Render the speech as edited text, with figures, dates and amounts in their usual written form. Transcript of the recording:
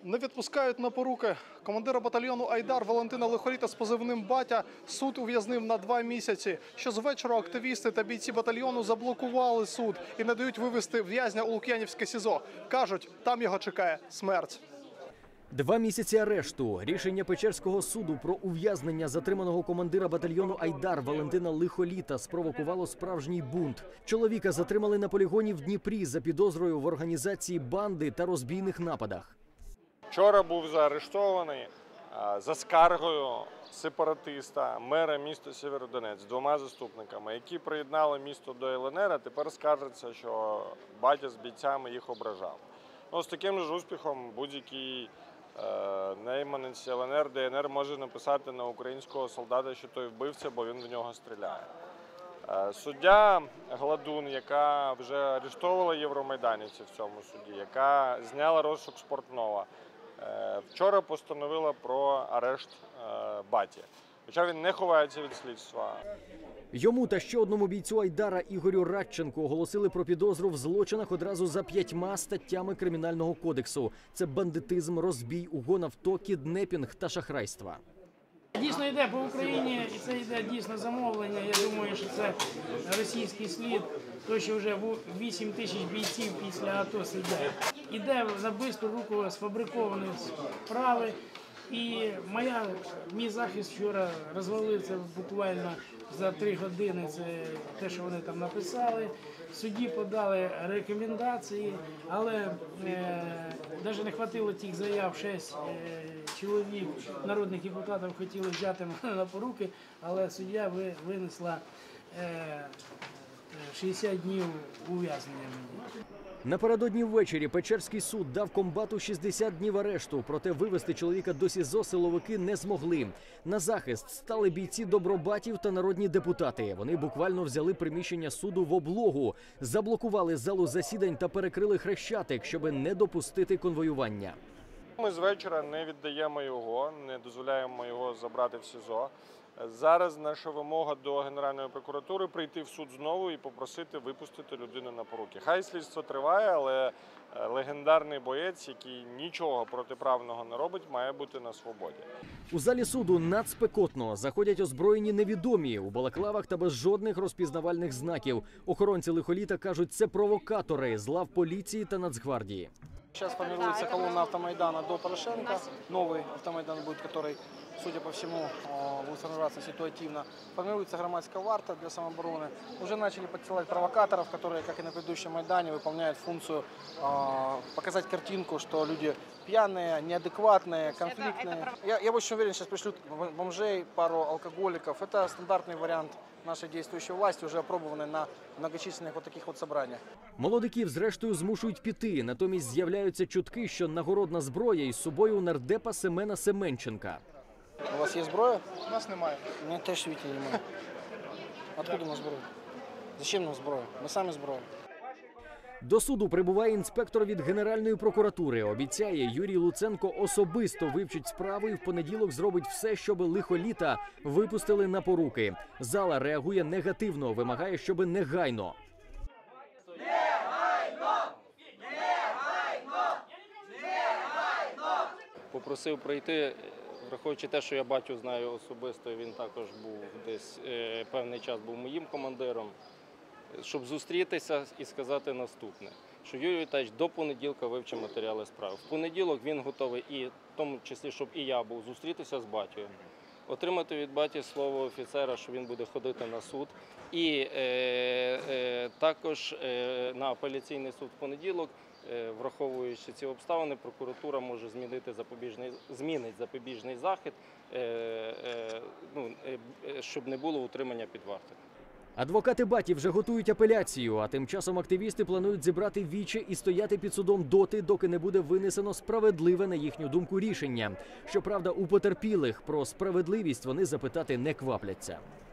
Не відпускають на поруки. Командира батальйону «Айдар» Валентина Лихоліта з позивним «Батя» суд ув'язнив на 2 місяці. Що з вечора активісти та бійці батальйону заблокували суд і не дають вивезти в'язня у Лук'янівське СІЗО. Кажуть, там його чекає смерть. 2 місяці арешту. Рішення Печерського суду про ув'язнення затриманого командира батальйону «Айдар» Валентина Лихоліта спровокувало справжній бунт. Чоловіка затримали на полігоні в Дніпрі за підозрою в організації банди та розбійних нападах. Вчора був заарештований за скаргою сепаратиста, мера міста Сєвєродонецьк, 2 заступниками, які приєднали місто до ЛНР, а тепер скаржаться, що батя з бійцями їх ображав. З таким ж успіхом будь-який найманець ЛНР, ДНР може написати на українського солдата, що той вбивця, бо він в нього стріляє. Суддя Гладун, яка вже арештовувала євромайданівців в цьому суді, яка зняла розшук з Портнова, вчора постановила про арешт баті. Хоча він не ховається від слідства. Йому та ще одному бійцю «Айдара» Ігорю Радченку оголосили про підозру в злочинах одразу за 5 статтями Кримінального кодексу. Це бандитизм, розбій, угон авто, кіднепінг та шахрайства. Дійсно йде по Україні, і це йде дійсно замовлення. Я думаю, що це російський слід, тому що вже 8 тисяч бійців після АТО сидять. Іде за бистру руку сфабриковані справи. І мій захист вчора розвалився буквально за 3 години. Це те, що вони там написали. Судді подали рекомендації, але навіть не хватило тих заяв. 6 чоловік, народних депутатів, хотіли взяти мене на поруки, але суддя винесла 60 днів ув'язнення мені. Напередодні ввечері Печерський суд дав комбату 60 днів арешту, проте вивезти чоловіка до СІЗО силовики не змогли. На захист стали бійці добробатів та народні депутати. Вони буквально взяли приміщення суду в облогу, заблокували залу засідань та перекрили Хрещатик, щоб не допустити конвоювання. Ми з вечора не віддаємо його, не дозволяємо його забрати в СІЗО. Зараз наша вимога до Генеральної прокуратури прийти в суд знову і попросити випустити людину на поруки. Хай слідство триває, але легендарний боєць, який нічого протиправного не робить, має бути на свободі. У залі суду надспекотно. Заходять озброєні невідомі, у балаклавах та без жодних розпізнавальних знаків. Охоронці Лихоліта кажуть, це провокатори з лав поліції та Нацгвардії. Сейчас формируется колонна автомайдана до Порошенко. Новый автомайдан будет, который, судя по всему, будет формироваться ситуативно. Формируется громадская варта для самообороны. Уже начали подсылать провокаторов, которые, как и на предыдущем Майдане, выполняют функцию показать картинку, что люди пьяные, неадекватные, конфликтные. Я очень уверен, сейчас пришлют бомжей, пару алкоголиков. Это стандартный вариант нашей действующей власти, уже опробованной на многочисленных вот таких вот собраниях. Молодиків, зрештою, змушують піти. Натомість з'являються чутки, що нагородна зброя із собою у нардепа Семена Семенченка. У вас є зброя? У нас немає. У мене теж світі немає. Откуда у нас зброя? Зачем нам зброя? Ми самі зброя. До суду прибуває інспектор від Генеральної прокуратури. Обіцяє, Юрій Луценко особисто вивчить справу і в понеділок зробить все, щоб Лихоліта випустили на поруки. Зала реагує негативно, вимагає, щоб негайно. Попросив прийти, враховуючи те, що я батю знаю особисто, він також був десь певний час був моїм командиром, щоб зустрітися і сказати наступне, що Юрій Віталійович до понеділка вивчить матеріали справи. В понеділок він готовий, і в тому числі, щоб і я був, зустрітися з батьком, отримати від баті слово офіцера, що він буде ходити на суд, і також на апеляційний суд в понеділок, враховуючи ці обставини, прокуратура може змінить запобіжний захід, щоб не було утримання під вартою. Адвокати баті вже готують апеляцію, а тим часом активісти планують зібрати віче і стояти під судом доти, доки не буде винесено справедливе, на їхню думку, рішення. Щоправда, у потерпілих про справедливість вони запитати не квапляться.